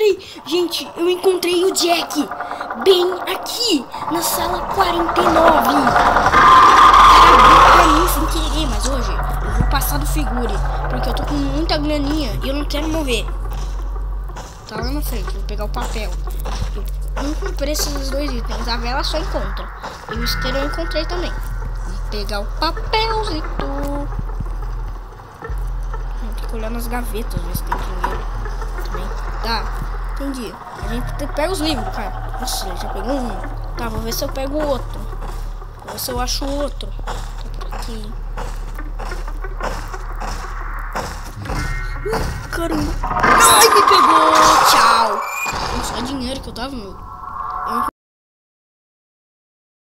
encontrei. Gente, eu encontrei o Jack. Bem aqui, na sala 49. Pra mim sem querer, mas hoje eu vou passar do figure. Porque eu tô com muita graninha e eu não quero morrer. Tá lá na frente, vou pegar o papel. Eu não comprei esses dois itens, a vela só encontra. E o isqueiro eu encontrei também. Vou pegar o papelzito. Tem que olhar nas gavetas, ver se tem dinheiro também. Tá, entendi. A gente pega os livros, cara. Nossa, já pegou um. Tá, vou ver se eu pego o outro. Vou ver se eu acho o outro. Tá por aqui. Caramba. Ai, me pegou. Tchau. Só dinheiro que eu tava, meu.